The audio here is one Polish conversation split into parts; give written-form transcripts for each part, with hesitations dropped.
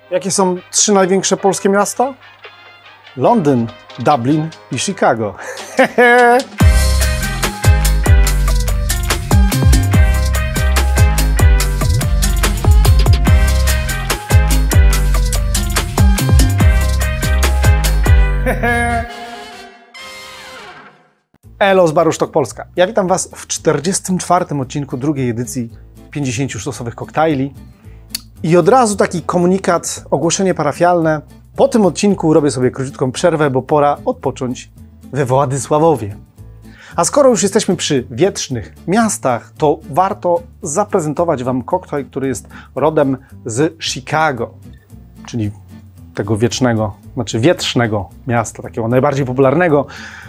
Jakie są 3 największe polskie miasta? Londyn, Dublin i Chicago. Elo z baru Sztok Polska. Ja witam Was w 44. odcinku drugiej edycji 50 sztosowych koktajli. I od razu taki komunikat, ogłoszenie parafialne. Po tym odcinku robię sobie króciutką przerwę, bo pora odpocząć we Władysławowie. A skoro już jesteśmy przy wietrznych miastach, to warto zaprezentować Wam koktajl, który jest rodem z Chicago, czyli tego wietrznego miasta, takiego najbardziej popularnego,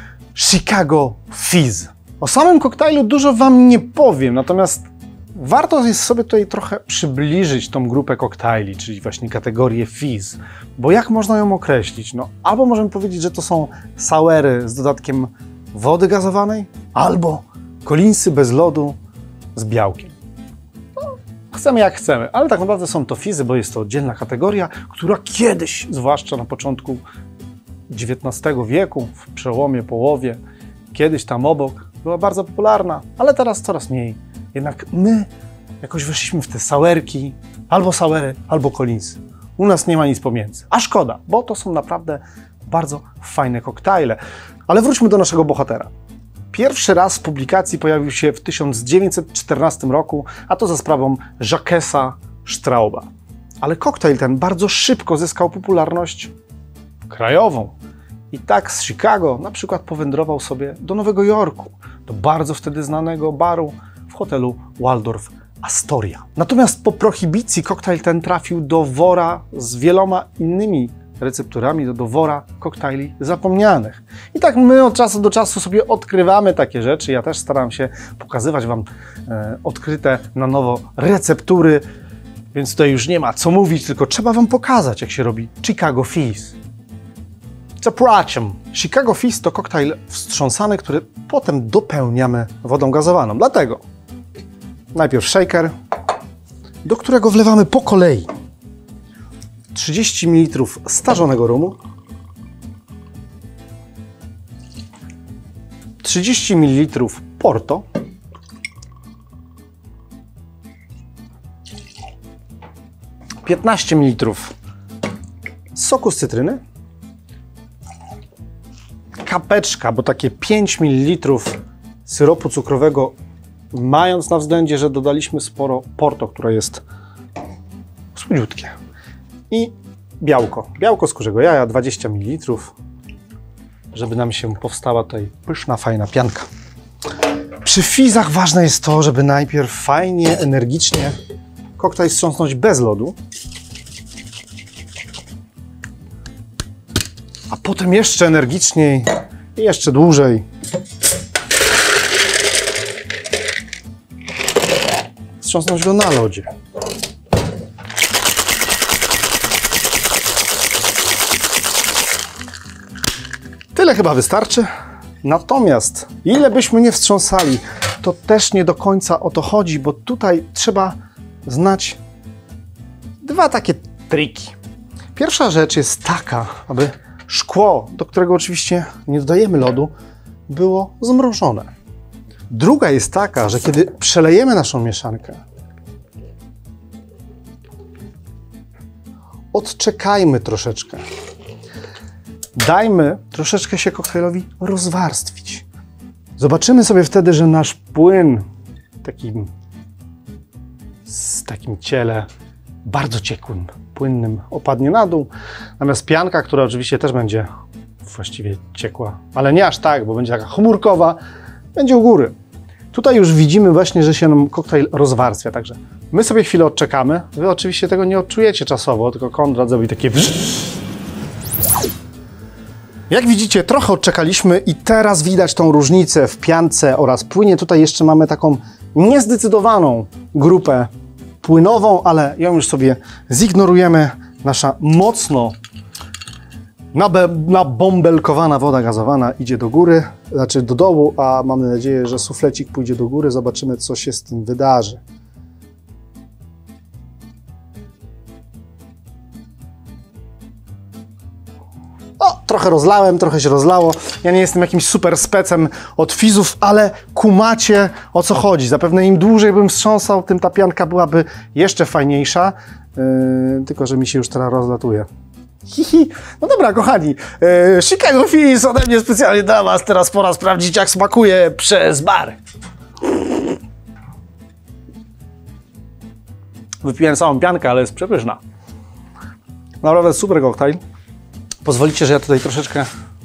Chicago Fizz. O samym koktajlu dużo Wam nie powiem, natomiast warto jest sobie tutaj trochę przybliżyć tą grupę koktajli, czyli właśnie kategorię Fizz, bo jak można ją określić? No, albo możemy powiedzieć, że to są sauery z dodatkiem wody gazowanej, albo Collinsy bez lodu z białkiem. No, chcemy jak chcemy, ale tak naprawdę są to Fizzy, bo jest to oddzielna kategoria, która kiedyś, zwłaszcza na początku XIX wieku, w przełomie, połowie, kiedyś tam obok, była bardzo popularna, ale teraz coraz mniej. Jednak my jakoś weszliśmy w te sauerki, albo sauery, albo Collinsy. U nas nie ma nic pomiędzy. A szkoda, bo to są naprawdę bardzo fajne koktajle. Ale wróćmy do naszego bohatera. Pierwszy raz w publikacji pojawił się w 1914 roku, a to za sprawą Jacquesa Strauba. Ale koktajl ten bardzo szybko zyskał popularność krajową. I tak z Chicago na przykład powędrował sobie do Nowego Jorku, do bardzo wtedy znanego baru w hotelu Waldorf Astoria. Natomiast po prohibicji koktajl ten trafił do wora z wieloma innymi recepturami, do wora koktajli zapomnianych. I tak my od czasu do czasu sobie odkrywamy takie rzeczy. Ja też staram się pokazywać Wam odkryte na nowo receptury, więc tutaj już nie ma co mówić, tylko trzeba Wam pokazać, jak się robi Chicago Fizz. Zapraszam! Chicago Fizz to koktajl wstrząsany, który potem dopełniamy wodą gazowaną. Dlatego najpierw shaker, do którego wlewamy po kolei 30 ml starzonego rumu, 30 ml Porto, 15 ml soku z cytryny, kapeczka, bo takie 5 ml syropu cukrowego, mając na względzie, że dodaliśmy sporo Porto, które jest słodziutkie. I białko. Białko z kurzego jaja, 20 ml, żeby nam się powstała tutaj pyszna, fajna pianka. Przy Fizzach ważne jest to, żeby najpierw fajnie, energicznie koktajl wstrząsnąć bez lodu, a potem jeszcze energiczniej i jeszcze dłużej wstrząsnąć go na lodzie. Tyle chyba wystarczy. Natomiast ile byśmy nie wstrząsali, to też nie do końca o to chodzi, bo tutaj trzeba znać dwa takie triki. Pierwsza rzecz jest taka, aby szkło, do którego oczywiście nie dodajemy lodu, było zmrożone. Druga jest taka, że kiedy przelejemy naszą mieszankę, odczekajmy troszeczkę. Dajmy troszeczkę się koktajlowi rozwarstwić. Zobaczymy sobie wtedy, że nasz płyn z takim ciele bardzo ciekłym, płynnym opadnie na dół, natomiast pianka, która oczywiście też będzie właściwie ciekła, ale nie aż tak, bo będzie taka chmurkowa, będzie u góry. Tutaj już widzimy właśnie, że się nam koktajl rozwarstwia, także my sobie chwilę odczekamy. Wy oczywiście tego nie odczujecie czasowo, tylko Konrad zrobi takie Jak widzicie, trochę odczekaliśmy i teraz widać tą różnicę w piance oraz płynie. Tutaj jeszcze mamy taką niezdecydowaną grupę płynową, ale ją już sobie zignorujemy. Nasza mocno nabąbelkowana woda gazowana idzie do góry, znaczy do dołu, a mamy nadzieję, że suflecik pójdzie do góry. Zobaczymy, co się z tym wydarzy. trochę rozlałem, trochę się rozlało. Ja nie jestem jakimś super specem od fizów, ale kumacie, o co chodzi. Zapewne im dłużej bym wstrząsał, tym ta pianka byłaby jeszcze fajniejsza. Tylko że mi się już teraz rozlatuje. Hihi. No dobra, kochani, Chicago Fizz ode mnie specjalnie dla was. Teraz pora sprawdzić, jak smakuje przez bar. Wypiłem całą piankę, ale jest przepyszna. Naprawdę super koktajl. Pozwolicie, że ja tutaj troszeczkę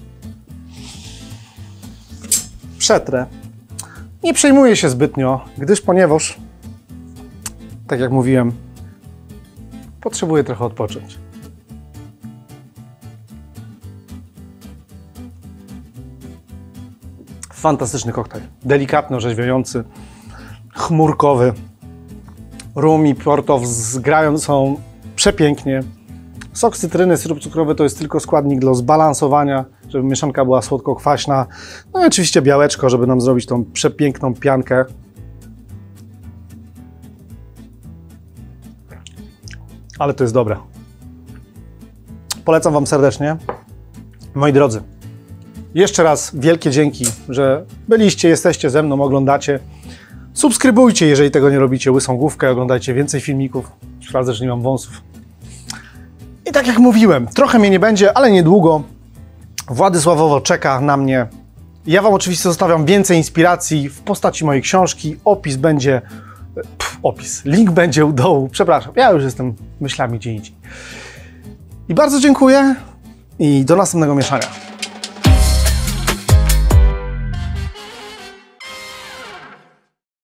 przetrę. Nie przejmuję się zbytnio, ponieważ, tak jak mówiłem, potrzebuję trochę odpocząć. Fantastyczny koktajl. Delikatny, orzeźwiający, chmurkowy. Rum i porto zgrają są przepięknie. Sok z cytryny, syrop cukrowy to jest tylko składnik do zbalansowania, żeby mieszanka była słodko-kwaśna. No i oczywiście białeczko, żeby nam zrobić tą przepiękną piankę. Ale to jest dobre. Polecam wam serdecznie. Moi drodzy, jeszcze raz wielkie dzięki, że byliście, jesteście ze mną, oglądacie. Subskrybujcie, jeżeli tego nie robicie, Łysą Główkę, oglądajcie więcej filmików. Sprawdzę, że nie mam wąsów. I tak jak mówiłem, trochę mnie nie będzie, ale niedługo. Władysławowo czeka na mnie. Ja wam oczywiście zostawiam więcej inspiracji w postaci mojej książki. Opis będzie... link będzie u dołu. Przepraszam, ja już jestem myślami gdzie indziej. I bardzo dziękuję i do następnego mieszania.